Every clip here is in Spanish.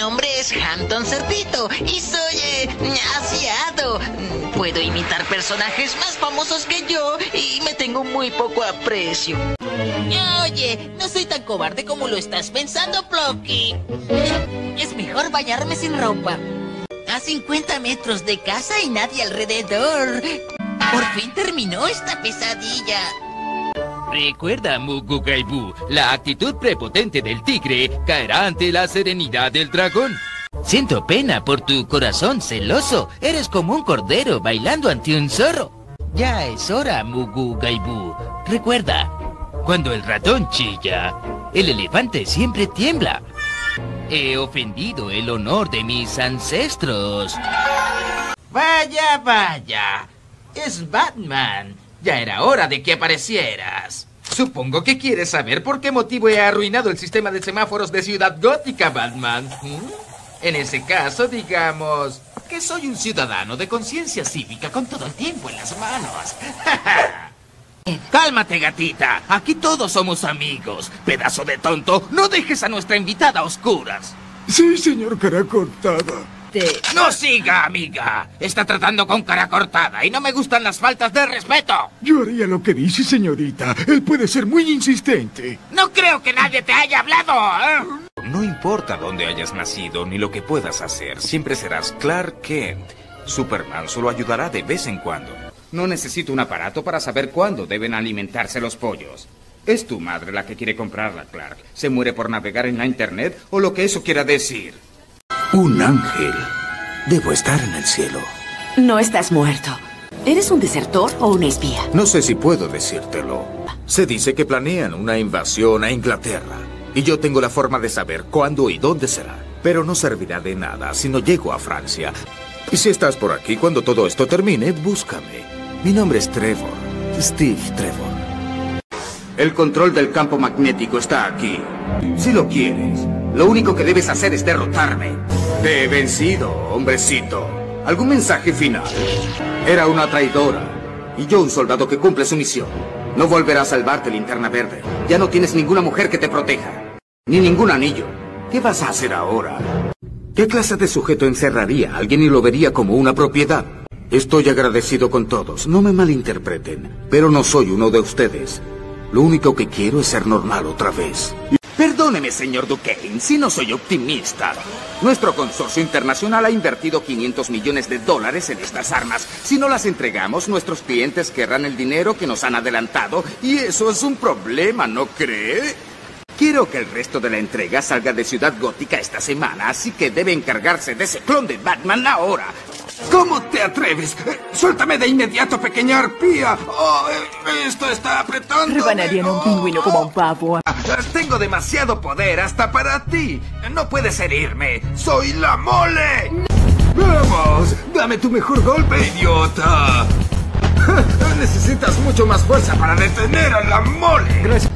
nombre es Hampton Cerdito y soy asiado. Puedo imitar personajes más famosos que yo y me tengo muy poco aprecio. Oye, no soy tan cobarde como lo estás pensando, Plucky. Es mejor bañarme sin ropa. A 50 metros de casa y nadie alrededor. Por fin terminó esta pesadilla. Recuerda, Mugugaibu, la actitud prepotente del tigre caerá ante la serenidad del dragón. Siento pena por tu corazón celoso. Eres como un cordero bailando ante un zorro. Ya es hora, Mugugaibu. Recuerda, cuando el ratón chilla, el elefante siempre tiembla. He ofendido el honor de mis ancestros. Vaya, vaya. Es Batman. Ya era hora de que aparecieras. Supongo que quieres saber por qué motivo he arruinado el sistema de semáforos de Ciudad Gótica, Batman. En ese caso, digamos que soy un ciudadano de conciencia cívica con todo el tiempo en las manos. Cálmate, gatita. Aquí todos somos amigos. Pedazo de tonto, no dejes a nuestra invitada a oscuras. Sí, señor cara cortada. ¡No siga, amiga! Está tratando con cara cortada y no me gustan las faltas de respeto. Yo haría lo que dice, señorita. Él puede ser muy insistente. No creo que nadie te haya hablado, ¿eh? No importa dónde hayas nacido ni lo que puedas hacer, siempre serás Clark Kent. Superman solo ayudará de vez en cuando. No necesito un aparato para saber cuándo deben alimentarse los pollos. Es tu madre la que quiere comprarla, Clark. ¿Se muere por navegar en la internet o lo que eso quiera decir? Un ángel. Debo estar en el cielo. No estás muerto. ¿Eres un desertor o un espía? No sé si puedo decírtelo. Se dice que planean una invasión a Inglaterra. Y yo tengo la forma de saber cuándo y dónde será. Pero no servirá de nada si no llego a Francia. Y si estás por aquí cuando todo esto termine, búscame. Mi nombre es Trevor. Steve Trevor. El control del campo magnético está aquí. Si lo quieres, lo único que debes hacer es derrotarme. Te he vencido, hombrecito. ¿Algún mensaje final? Era una traidora. Y yo un soldado que cumple su misión. No volverá a salvarte, Linterna Verde. Ya no tienes ninguna mujer que te proteja. Ni ningún anillo. ¿Qué vas a hacer ahora? ¿Qué clase de sujeto encerraría a alguien y lo vería como una propiedad? Estoy agradecido con todos, no me malinterpreten, pero no soy uno de ustedes. Lo único que quiero es ser normal otra vez. Perdóneme, señor Duquesne, si no soy optimista. Nuestro consorcio internacional ha invertido $500 millones en estas armas. Si no las entregamos, nuestros clientes querrán el dinero que nos han adelantado, y eso es un problema, ¿no cree? Quiero que el resto de la entrega salga de Ciudad Gótica esta semana, así que debe encargarse de ese clon de Batman ahora. ¿Cómo te atreves? ¡Suéltame de inmediato, pequeña arpía! ¡Oh, esto está apretando! Rebanarían a un pingüino como a un pavo. Tengo demasiado poder hasta para ti. No puedes herirme. ¡Soy la mole! ¡Vamos! ¡Dame tu mejor golpe, idiota! Necesitas mucho más fuerza para detener a la mole. Gracias.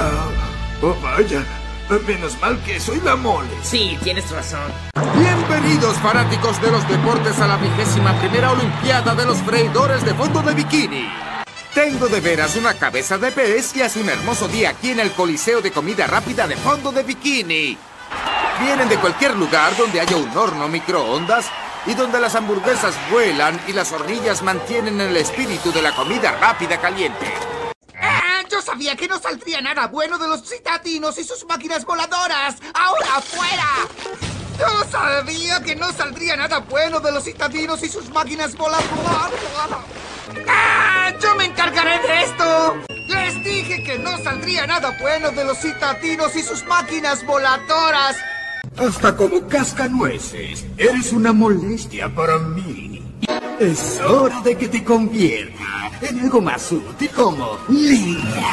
Oh, vaya. Menos mal que soy la mole. Sí, tienes razón. Bienvenidos, fanáticos de los deportes, a la 21ª Olimpiada de los Freidores de Fondo de Bikini. Tengo de veras una cabeza de pez y hace un hermoso día aquí en el Coliseo de Comida Rápida de Fondo de Bikini. Vienen de cualquier lugar donde haya un horno microondas y donde las hamburguesas vuelan y las hornillas mantienen el espíritu de la comida rápida caliente. Yo sabía que no saldría nada bueno de los citadinos y sus máquinas voladoras. ¡Ahora afuera! Yo sabía que no saldría nada bueno de los citadinos y sus máquinas voladoras. ¡Yo me encargaré de esto! Les dije que no saldría nada bueno de los citadinos y sus máquinas voladoras. Hasta como cascanueces. Eres una molestia para mí. Es hora de que te convierta en algo más útil como leña.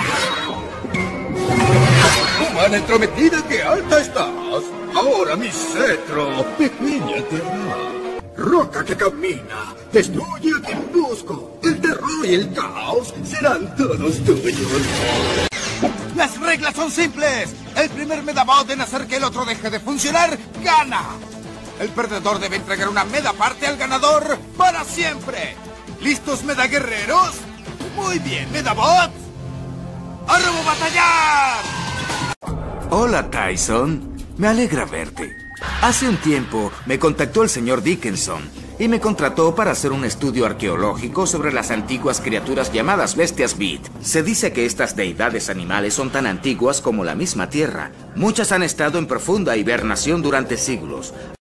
Humana entrometida, qué alta estás. Ahora mi cetro, pequeña tierra. Roca que camina, destruye a quien busco. El terror y el caos serán todos tuyos. Las reglas son simples. El primer Medabot en hacer que el otro deje de funcionar, gana. El perdedor debe entregar una Medaparte al ganador para siempre. ¿Listos, Medaguerreros? Muy bien, Medabots. ¡A batallar! Hola, Tyson. Me alegra verte. Hace un tiempo me contactó el señor Dickinson y me contrató para hacer un estudio arqueológico sobre las antiguas criaturas llamadas bestias Beat. Se dice que estas deidades animales son tan antiguas como la misma Tierra. Muchas han estado en profunda hibernación durante siglos.